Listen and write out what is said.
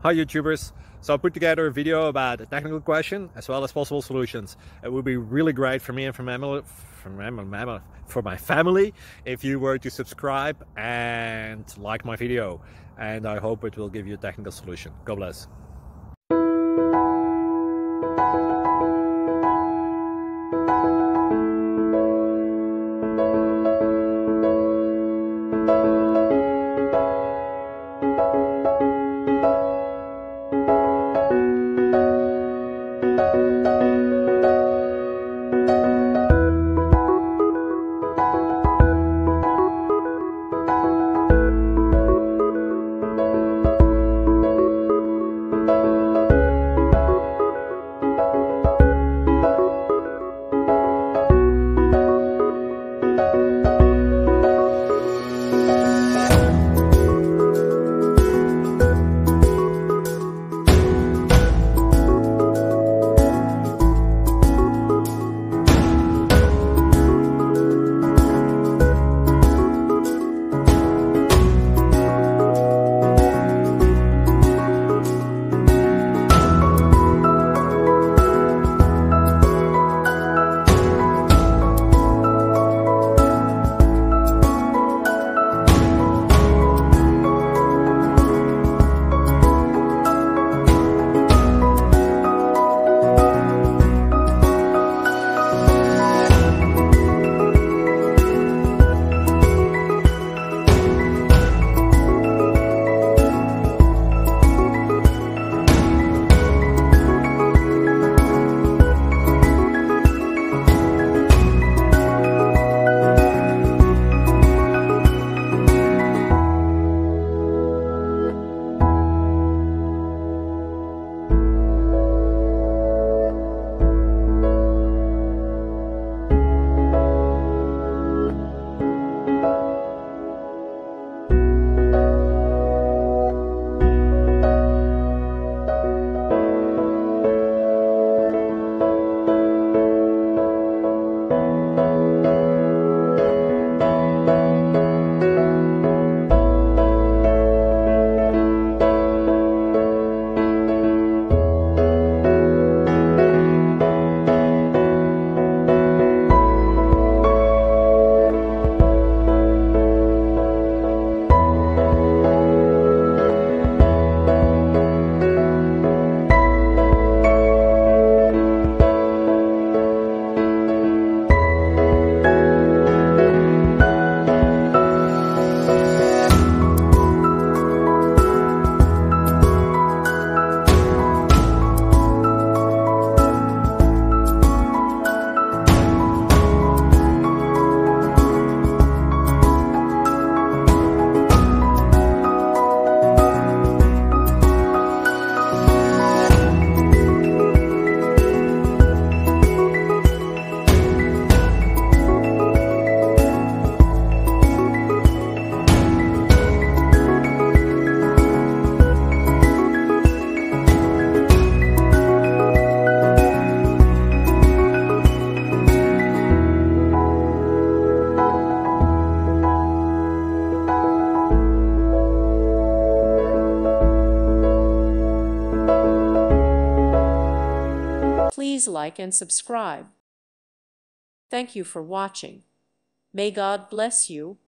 Hi YouTubers! So I put together a video about a technical question as well as possible solutions. It would be really great for me and for my family if you were to subscribe and like my video, and I hope it will give you a technical solution. God bless. Please like and subscribe. Thank you for watching. May God bless you.